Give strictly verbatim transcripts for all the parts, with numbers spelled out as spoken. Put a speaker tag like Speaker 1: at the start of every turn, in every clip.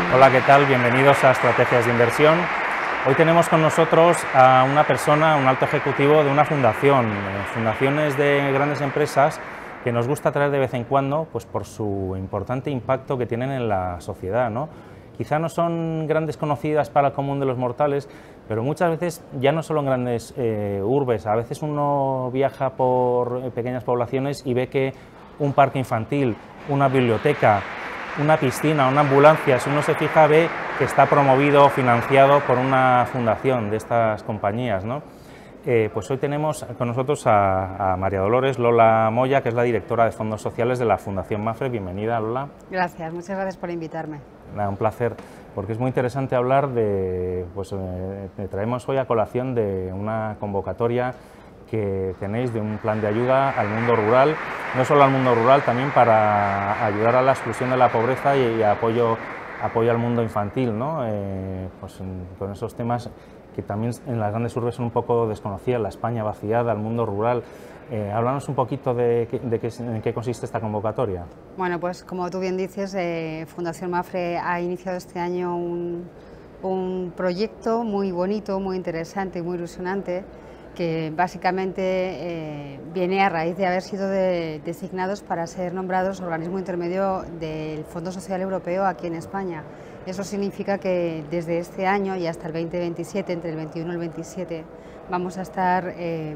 Speaker 1: Hola, ¿qué tal? Bienvenidos a Estrategias de Inversión. Hoy tenemos con nosotros a una persona, un alto ejecutivo de una fundación, fundaciones de grandes empresas que nos gusta traer de vez en cuando, pues por su importante impacto que tienen en la sociedad, ¿no? Quizá no son grandes conocidas para el común de los mortales, pero muchas veces, ya no solo en grandes eh, urbes, a veces uno viaja por pequeñas poblaciones y ve que un parque infantil, una biblioteca, una piscina, una ambulancia, si uno se fija, ve que está promovido o financiado por una fundación de estas compañías, ¿no? Eh, pues hoy tenemos con nosotros a, a María Dolores Lola Moya, que es la directora de Fondos Sociales de la Fundación Mapfre. Bienvenida, Lola.
Speaker 2: Gracias, muchas gracias por invitarme.
Speaker 1: Nada, un placer, porque es muy interesante hablar de, pues eh, traemos hoy a colación de una convocatoria que tenéis de un plan de ayuda al mundo rural, no solo al mundo rural, también para ayudar a la exclusión de la pobreza y, y apoyo, apoyo al mundo infantil, ¿no? Eh, pues en, con esos temas que también en las grandes urbes son un poco desconocidas, la España vaciada, el mundo rural. Eh, háblanos un poquito de, de, de qué, en qué consiste esta convocatoria.
Speaker 2: Bueno, pues como tú bien dices, eh, Fundación Mapfre ha iniciado este año un, un proyecto muy bonito, muy interesante y muy ilusionante, que básicamente eh, viene a raíz de haber sido de, designados para ser nombrados organismo intermedio del Fondo Social Europeo aquí en España. Eso significa que desde este año y hasta el veinte veintisiete, entre el veintiuno y el veintisiete, vamos a estar eh,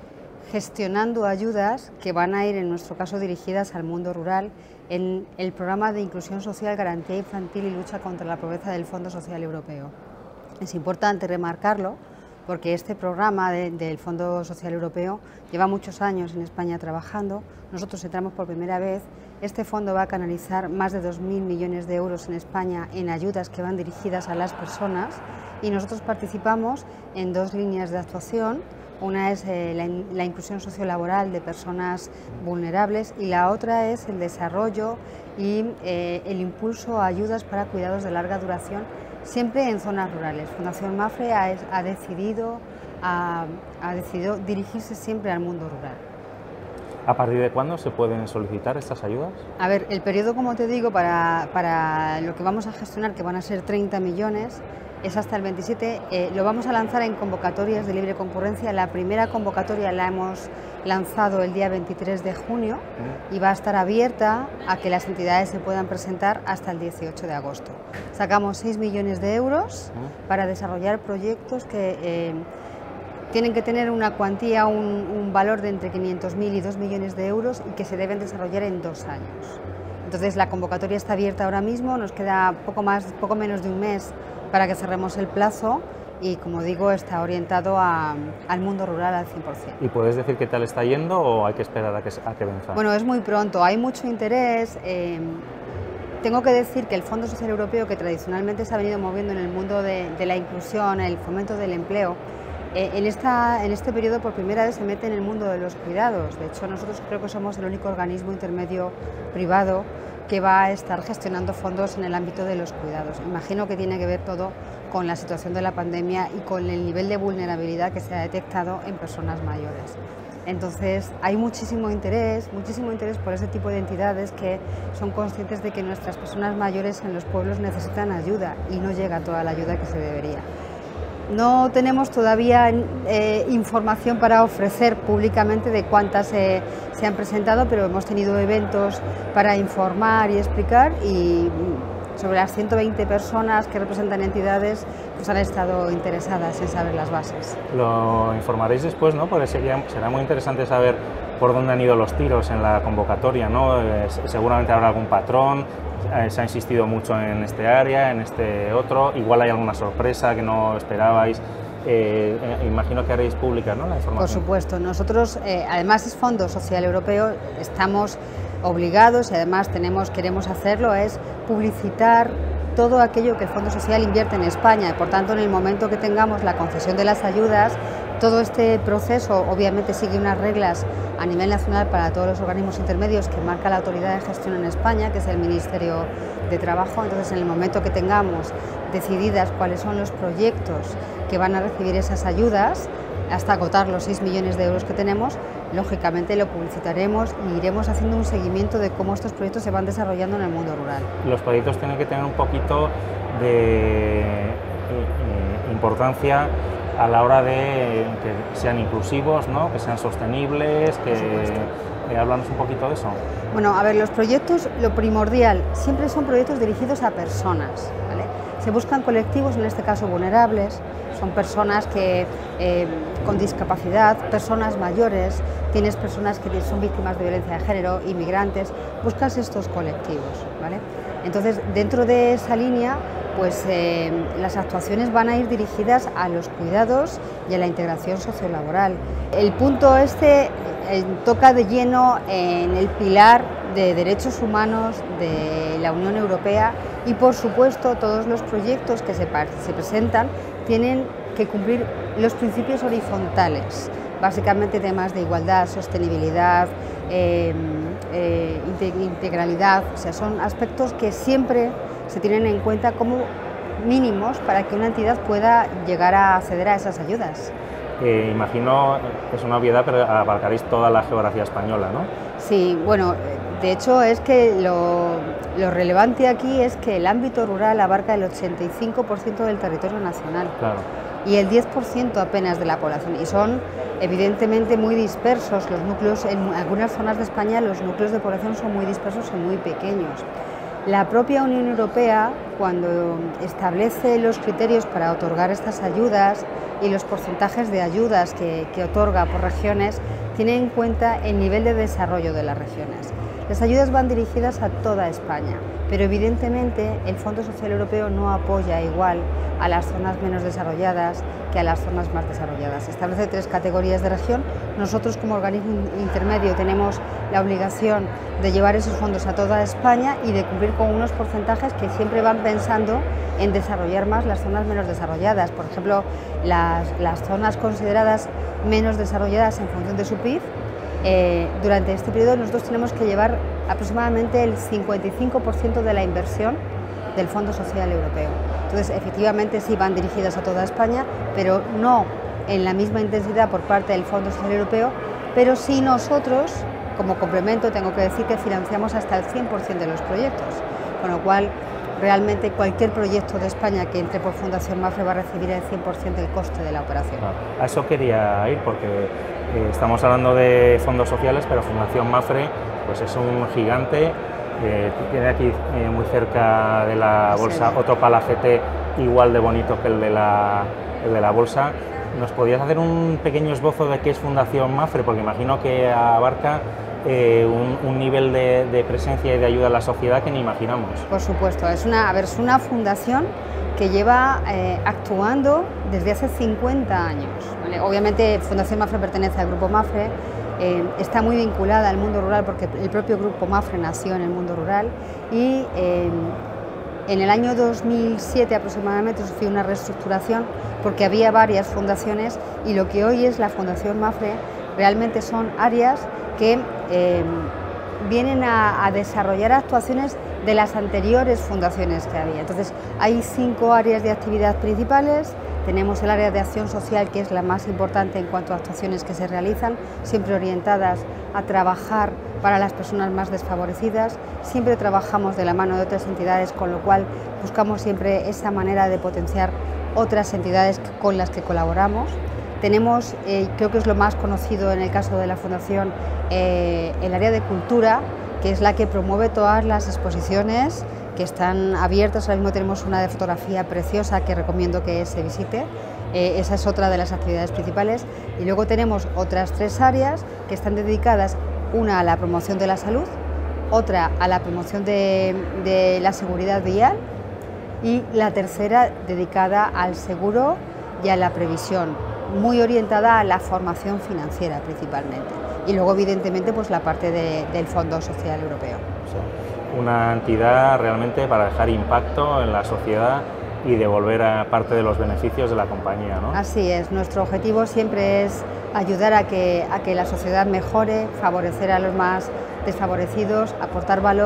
Speaker 2: gestionando ayudas que van a ir, en nuestro caso, dirigidas al mundo rural en el programa de inclusión social, garantía infantil y lucha contra la pobreza del Fondo Social Europeo. Es importante remarcarlo, porque este programa de, del Fondo Social Europeo lleva muchos años en España trabajando. Nosotros entramos por primera vez. Este fondo va a canalizar más de dos mil millones de euros en España en ayudas que van dirigidas a las personas, y nosotros participamos en dos líneas de actuación. Una es eh, la, la inclusión sociolaboral de personas vulnerables y la otra es el desarrollo y eh, el impulso a ayudas para cuidados de larga duración, siempre en zonas rurales. Fundación Mapfre ha, ha, decidido, ha, ha decidido dirigirse siempre al mundo rural.
Speaker 1: ¿A partir de cuándo se pueden solicitar estas ayudas?
Speaker 2: A ver, el periodo, como te digo, para, para lo que vamos a gestionar, que van a ser treinta millones, es hasta el veintisiete. Eh, lo vamos a lanzar en convocatorias de libre concurrencia. La primera convocatoria la hemos lanzado el día veintitrés de junio y va a estar abierta a que las entidades se puedan presentar hasta el dieciocho de agosto. Sacamos seis millones de euros para desarrollar proyectos que eh, tienen que tener una cuantía, un, un valor de entre quinientos mil y dos millones de euros y que se deben desarrollar en dos años. Entonces la convocatoria está abierta ahora mismo, nos queda poco, más, poco menos de un mes para que cerremos el plazo y, como digo, está orientado a, al mundo rural al cien por cien.
Speaker 1: ¿Y puedes decir qué tal está yendo o hay que esperar a que, a que venza?
Speaker 2: Bueno, es muy pronto, hay mucho interés. Eh, tengo que decir que el Fondo Social Europeo, que tradicionalmente se ha venido moviendo en el mundo de, de la inclusión, el fomento del empleo, eh, en, esta, en este periodo por primera vez se mete en el mundo de los cuidados. De hecho, nosotros creo que somos el único organismo intermedio privado que va a estar gestionando fondos en el ámbito de los cuidados. Imagino que tiene que ver todo con la situación de la pandemia y con el nivel de vulnerabilidad que se ha detectado en personas mayores. Entonces, hay muchísimo interés, muchísimo interés por ese tipo de entidades que son conscientes de que nuestras personas mayores en los pueblos necesitan ayuda y no llega toda la ayuda que se debería. No tenemos todavía eh, información para ofrecer públicamente de cuántas eh, se han presentado, pero hemos tenido eventos para informar y explicar, y sobre las ciento veinte personas que representan entidades pues han estado interesadas en saber las bases.
Speaker 1: Lo informaréis después, ¿no? Porque sería, será muy interesante saber por dónde han ido los tiros en la convocatoria, ¿no? Eh, seguramente habrá algún patrón. Se ha insistido mucho en este área, en este otro, igual hay alguna sorpresa que no esperabais. Eh, eh, imagino que haréis pública, ¿no?, la información.
Speaker 2: Por supuesto, nosotros, eh, además es Fondo Social Europeo, estamos obligados y además tenemos, queremos hacerlo, es publicitar todo aquello que el Fondo Social invierte en España, y por tanto en el momento que tengamos la concesión de las ayudas, todo este proceso obviamente sigue unas reglas a nivel nacional para todos los organismos intermedios que marca la autoridad de gestión en España, que es el Ministerio de Trabajo. Entonces, en el momento que tengamos decididas cuáles son los proyectos que van a recibir esas ayudas, hasta agotar los seis millones de euros que tenemos. Lógicamente lo publicitaremos y iremos haciendo un seguimiento de cómo estos proyectos se van desarrollando en el mundo rural.
Speaker 1: Los proyectos tienen que tener un poquito de eh, importancia a la hora de que sean inclusivos, ¿no? Que sean sostenibles, que eh, háblanos un poquito de eso.
Speaker 2: Bueno, a ver, los proyectos, lo primordial, siempre son proyectos dirigidos a personas, ¿vale? Se buscan colectivos, en este caso vulnerables, son personas que, eh, con discapacidad, personas mayores, tienes personas que son víctimas de violencia de género, inmigrantes, buscas estos colectivos, ¿vale? Entonces, dentro de esa línea, pues eh, las actuaciones van a ir dirigidas a los cuidados y a la integración sociolaboral. El punto este eh, toca de lleno en el pilar de derechos humanos de la Unión Europea y, por supuesto, todos los proyectos que se, se presentan tienen que cumplir los principios horizontales, básicamente temas de igualdad, sostenibilidad, eh, eh, integralidad, o sea, son aspectos que siempre se tienen en cuenta como mínimos para que una entidad pueda llegar a acceder a esas ayudas.
Speaker 1: Eh, imagino, es una obviedad, pero abarcaréis toda la geografía española, ¿no?
Speaker 2: Sí, bueno, de hecho es que lo, lo relevante aquí es que el ámbito rural abarca el ochenta y cinco por ciento del territorio nacional.
Speaker 1: Claro.
Speaker 2: Y el diez por ciento apenas de la población, y son evidentemente muy dispersos los núcleos. En algunas zonas de España los núcleos de población son muy dispersos y muy pequeños. La propia Unión Europea, cuando establece los criterios para otorgar estas ayudas y los porcentajes de ayudas que, que otorga por regiones, tiene en cuenta el nivel de desarrollo de las regiones. Las ayudas van dirigidas a toda España, pero evidentemente el Fondo Social Europeo no apoya igual a las zonas menos desarrolladas que a las zonas más desarrolladas. Establece tres categorías de región. Nosotros, como organismo intermedio, tenemos la obligación de llevar esos fondos a toda España y de cumplir con unos porcentajes que siempre van pensando en desarrollar más las zonas menos desarrolladas. Por ejemplo, las, las zonas consideradas menos desarrolladas en función de su P I B, eh, durante este periodo nosotros tenemos que llevar aproximadamente el cincuenta y cinco por ciento de la inversión del Fondo Social Europeo. Entonces, efectivamente sí van dirigidas a toda España, pero no en la misma intensidad por parte del Fondo Social Europeo, pero sí nosotros, como complemento, tengo que decir que financiamos hasta el cien por ciento de los proyectos, con lo cual realmente cualquier proyecto de España que entre por Fundación Mapfre va a recibir el cien por ciento del coste de la operación.
Speaker 1: Ah, a eso quería ir, porque eh, estamos hablando de fondos sociales, pero Fundación Mapfre pues es un gigante. Eh, tiene aquí eh, muy cerca de la bolsa sí. Otro palacete igual de bonito que el de, la, el de la bolsa. ¿Nos podías hacer un pequeño esbozo de qué es Fundación Mapfre? Porque imagino que abarca eh, un, un nivel de, de presencia y de ayuda a la sociedad que ni imaginamos.
Speaker 2: Por supuesto, es una, a ver, es una fundación que lleva eh, actuando desde hace cincuenta años, ¿vale? Obviamente Fundación Mapfre pertenece al Grupo Mapfre. Eh, está muy vinculada al mundo rural porque el propio Grupo Mapfre nació en el mundo rural y eh, en el año dos mil siete aproximadamente sufrió una reestructuración porque había varias fundaciones y lo que hoy es la Fundación Mapfre realmente son áreas que eh, vienen a, a desarrollar actuaciones de las anteriores fundaciones que había. Entonces hay cinco áreas de actividad principales. Tenemos el área de acción social, que es la más importante en cuanto a actuaciones que se realizan, siempre orientadas a trabajar para las personas más desfavorecidas. Siempre trabajamos de la mano de otras entidades, con lo cual buscamos siempre esa manera de potenciar otras entidades con las que colaboramos. Tenemos, eh, creo que es lo más conocido en el caso de la Fundación, eh, el área de cultura, que es la que promueve todas las exposiciones que están abiertas. Ahora mismo tenemos una de fotografía preciosa que recomiendo que se visite. Eh, esa es otra de las actividades principales. Y luego tenemos otras tres áreas que están dedicadas, una a la promoción de la salud, otra a la promoción de, de la seguridad vial y la tercera dedicada al seguro y a la previsión, muy orientada a la formación financiera principalmente. Y luego, evidentemente, pues la parte de, del Fondo Social Europeo.
Speaker 1: Sí. Una entidad realmente para dejar impacto en la sociedad y devolver a parte de los beneficios de la compañía, ¿no?
Speaker 2: Así es, nuestro objetivo siempre es ayudar a que, a que la sociedad mejore, favorecer a los más desfavorecidos, aportar valor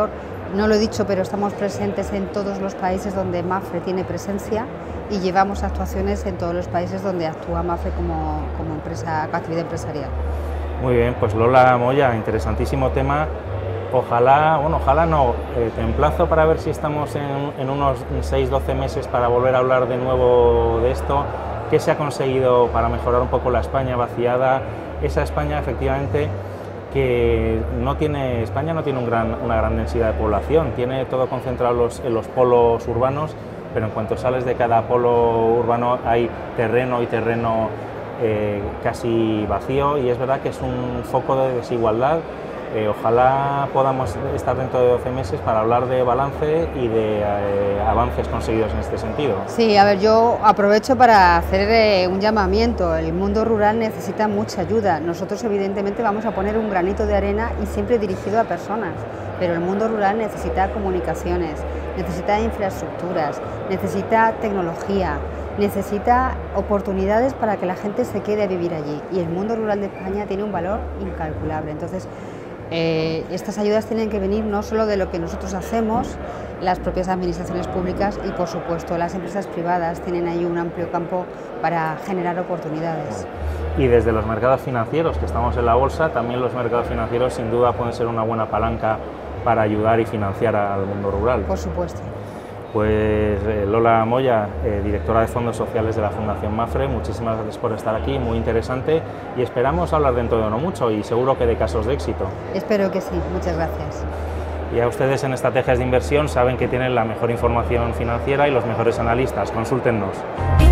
Speaker 2: no lo he dicho, pero estamos presentes en todos los países donde Mapfre tiene presencia y llevamos actuaciones en todos los países donde actúa Mapfre como, como empresa, actividad empresarial.
Speaker 1: Muy bien, pues Lola Moya, interesantísimo tema. Ojalá, bueno, ojalá no, eh, te emplazo para ver si estamos en, en unos seis doce meses para volver a hablar de nuevo de esto. ¿Qué se ha conseguido para mejorar un poco la España vaciada? Esa España, efectivamente, que no tiene, España no tiene un gran, una gran densidad de población, tiene todo concentrado en los, en los polos urbanos, pero en cuanto sales de cada polo urbano hay terreno y terreno eh, casi vacío, y es verdad que es un foco de desigualdad. Eh, ojalá podamos estar dentro de doce meses para hablar de balance y de eh, avances conseguidos en este sentido.
Speaker 2: Sí, a ver, yo aprovecho para hacer eh, un llamamiento. El mundo rural necesita mucha ayuda. Nosotros evidentemente vamos a poner un granito de arena y siempre dirigido a personas, pero el mundo rural necesita comunicaciones, necesita infraestructuras, necesita tecnología, necesita oportunidades para que la gente se quede a vivir allí, y el mundo rural de España tiene un valor incalculable. Entonces, Eh, estas ayudas tienen que venir no solo de lo que nosotros hacemos, las propias administraciones públicas, y por supuesto las empresas privadas tienen ahí un amplio campo para generar oportunidades.
Speaker 1: Y desde los mercados financieros, que estamos en la bolsa, también los mercados financieros sin duda pueden ser una buena palanca para ayudar y financiar al mundo rural.
Speaker 2: Por supuesto.
Speaker 1: Pues eh, Lola Moya, eh, directora de Fondos Sociales de la Fundación Mapfre, muchísimas gracias por estar aquí, muy interesante, y esperamos hablar dentro de no mucho y seguro que de casos de éxito.
Speaker 2: Espero que sí, muchas gracias.
Speaker 1: Y a ustedes en Estrategias de Inversión saben que tienen la mejor información financiera y los mejores analistas, consúltennos.